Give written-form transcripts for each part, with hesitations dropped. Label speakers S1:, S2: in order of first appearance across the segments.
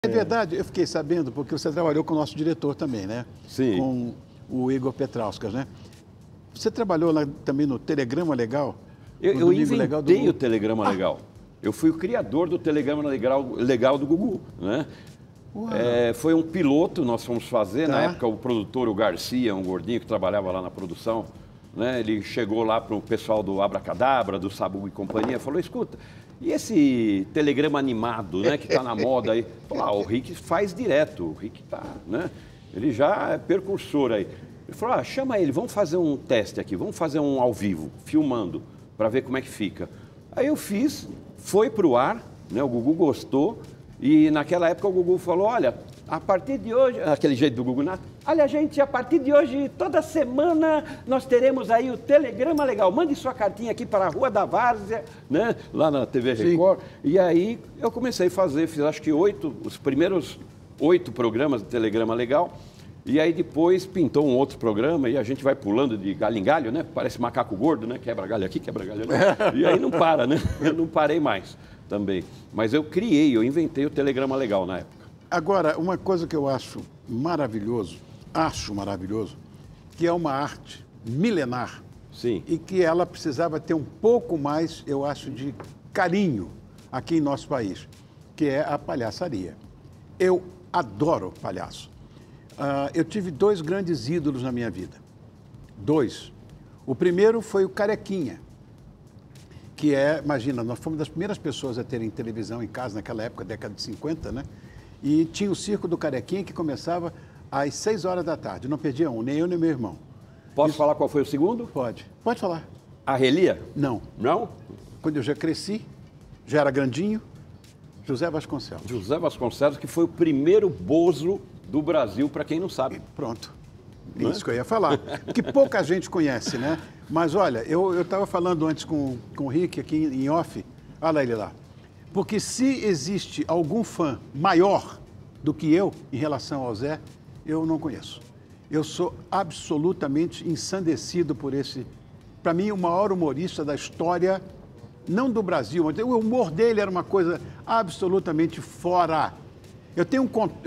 S1: É verdade, eu fiquei sabendo, porque você trabalhou com o nosso diretor também, né?
S2: Sim.
S1: Com o Igor Petrauskas, né? Você trabalhou lá também no Telegrama Legal?
S2: Eu inventei o Telegrama Legal. Eu fui o criador do Telegrama Legal do Gugu, né? Foi um piloto, nós fomos fazer, na época o produtor, o Garcia, um gordinho que trabalhava lá na produção, né? Ele chegou lá para o pessoal do Abracadabra, do Sabu e companhia, falou, escuta, e esse telegrama animado, né, que está na moda aí? Falou, o Rick faz direto, o Rick tá, né? Ele já é percursor aí. Ele falou, chama ele, vamos fazer um teste aqui, vamos fazer um ao vivo, filmando, para ver como é que fica. Aí eu fiz, foi para o ar, né, o Gugu gostou, e naquela época o Gugu falou, olha, a partir de hoje, aquele jeito do Gugu, olha gente, a partir de hoje, toda semana, nós teremos aí o Telegrama Legal, mande sua cartinha aqui para a Rua da Várzea, né, lá na TV Record. Sim. E aí eu comecei a fazer, fiz acho que os primeiros 8 programas do Telegrama Legal, e aí depois pintou um outro programa e a gente vai pulando de galho em galho, né, parece macaco gordo, né, quebra galho aqui, quebra galho ali, e aí não para, né, eu não parei mais também. Mas eu inventei o Telegrama Legal na época.
S1: Agora, uma coisa que eu acho maravilhoso, que é uma arte milenar.
S2: Sim.
S1: E que ela precisava ter um pouco mais, eu acho, de carinho aqui em nosso país, que é a palhaçaria. Eu adoro palhaço. Eu tive 2 grandes ídolos na minha vida. 2. O primeiro foi o Carequinha, que imagina, nós fomos das primeiras pessoas a terem televisão em casa naquela época, década de 50, né? E tinha o circo do Carequinha que começava às 6 horas da tarde. Não perdia um, nem eu nem meu irmão.
S2: Posso falar qual foi o segundo?
S1: Pode. Pode falar.
S2: A Relia?
S1: Não.
S2: Não?
S1: Quando eu já cresci, já era grandinho, José Vasconcelos.
S2: José Vasconcelos, que foi o primeiro bozo do Brasil, para quem não sabe.
S1: Pronto. Isso que eu ia falar. Que pouca gente conhece, né? Mas olha, eu estava falando antes com o Rick aqui em off. Olha ele lá. Porque se existe algum fã maior do que eu em relação ao Zé, eu não conheço. Eu sou absolutamente ensandecido por esse, para mim, o maior humorista da história, não do Brasil, mas o humor dele era uma coisa absolutamente fora. Eu tenho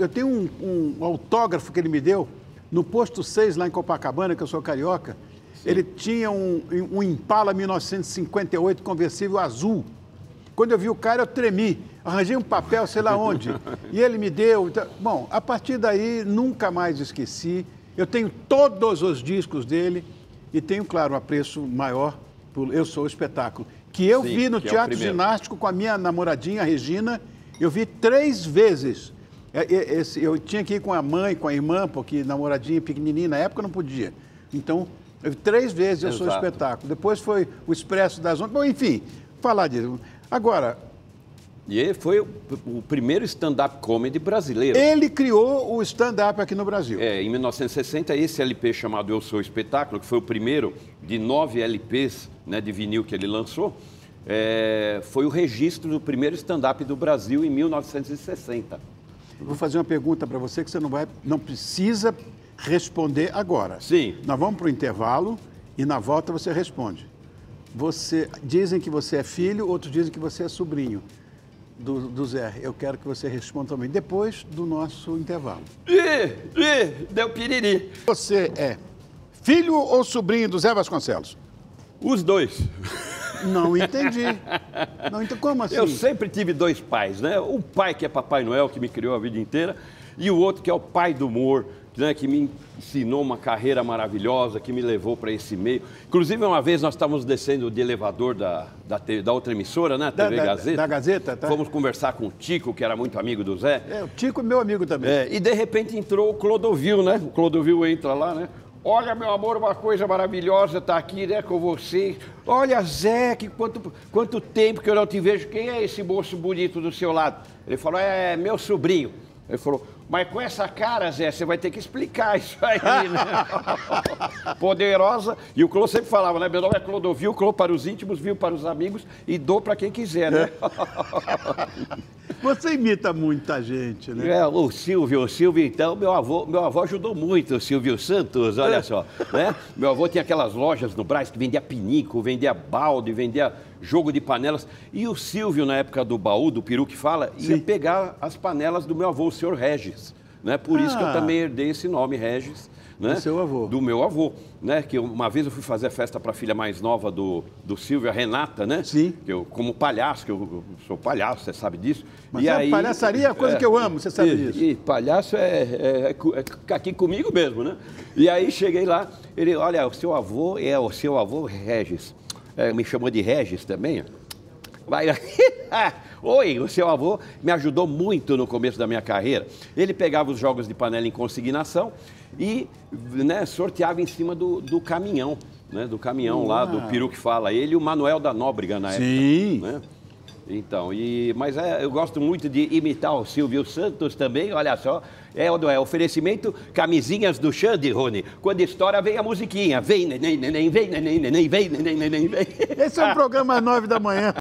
S1: um autógrafo que ele me deu no posto 6 lá em Copacabana, que eu sou carioca. Sim. Ele tinha um Impala 1958 conversível azul. Quando eu vi o cara, eu tremi. Arranjei um papel, sei lá onde. E ele me deu. Bom, a partir daí, nunca mais esqueci. Eu tenho todos os discos dele e tenho, claro, um apreço maior por Eu Sou o Espetáculo. Que eu vi no Teatro Ginástico com a minha namoradinha, Regina. Eu vi 3 vezes. Eu tinha que ir com a mãe, com a irmã, porque namoradinha pequenininha, na época não podia. Então, eu vi 3 vezes Eu Sou o Espetáculo. Depois foi o Expresso das Ondas. Bom, enfim, falar disso. Agora...
S2: E ele foi o primeiro stand-up comedy brasileiro.
S1: Ele criou o stand-up aqui no Brasil.
S2: Em 1960, esse LP chamado Eu Sou o Espetáculo, que foi o primeiro de 9 LPs, né, de vinil que ele lançou, foi o registro do primeiro stand-up do Brasil em 1960.
S1: Eu vou fazer uma pergunta para você que você não precisa responder agora.
S2: Sim.
S1: Nós vamos para o intervalo e na volta você responde. Dizem que você é filho, outros dizem que você é sobrinho do Zé. Eu quero que você responda também, depois do nosso intervalo.
S2: Deu piriri.
S1: Você é filho ou sobrinho do Zé Vasconcelos?
S2: Os 2.
S1: Não entendi. Não entendi. Como assim?
S2: Eu sempre tive 2 pais, né? Um pai que é Papai Noel, que me criou a vida inteira, e o outro que é o pai do humor, né, que me ensinou uma carreira maravilhosa, que me levou para esse meio. Inclusive, uma vez nós estávamos descendo de elevador da outra emissora, né, TV Gazeta.
S1: Da Gazeta, tá?
S2: Fomos conversar com o Tico, que era muito amigo do Zé.
S1: O Tico é meu amigo também.
S2: E de repente entrou o Clodovil, né? O Clodovil entra lá, né? Olha, meu amor, uma coisa maravilhosa tá aqui, né, com você. Olha, Zé, quanto tempo que eu não te vejo. Quem é esse moço bonito do seu lado? Ele falou, é meu sobrinho. Ele falou, Mas com essa cara, Zé, você vai ter que explicar isso aí, né? Poderosa. E o Clô sempre falava, né? Meu nome é Clodovil, Clô para os íntimos, Vil para os amigos e dou para quem quiser, né?
S1: Você imita muita gente, né?
S2: O Silvio, então, meu avô ajudou muito, o Silvio Santos, olha só, né? Meu avô tinha aquelas lojas no Brás que vendia pinico, vendia balde, vendia jogo de panelas. E o Silvio, na época do baú, do peru que fala, ia pegar as panelas do meu avô, o senhor Regis, né? Por isso que eu também herdei esse nome, Regis. Né?
S1: Do seu avô.
S2: Do meu avô, né? Que uma vez eu fui fazer festa para a filha mais nova do Silvio, a Renata, né?
S1: Sim.
S2: Que eu, como palhaço, que eu sou palhaço, você sabe disso.
S1: Mas aí, palhaçaria é a coisa que eu amo, você sabe disso.
S2: E palhaço é aqui comigo mesmo, né? E aí cheguei lá, ele, olha, o seu avô Regis. Me chamou de Regis também. Vai. Oi, o seu avô me ajudou muito no começo da minha carreira. Ele pegava os jogos de panela em consignação e, né, sorteava em cima do caminhão, né? Do caminhão lá, do peru que fala. Ele e o Manuel da Nóbrega na época.
S1: Sim.
S2: Né? Então, mas eu gosto muito de imitar o Silvio Santos também, olha só. Oferecimento camisinhas do Xande, Rony. Quando estoura, vem a musiquinha. Vem, neném, neném, vem, neném, neném, vem, neném, neném, vem.
S1: Esse é um programa às 9 da manhã.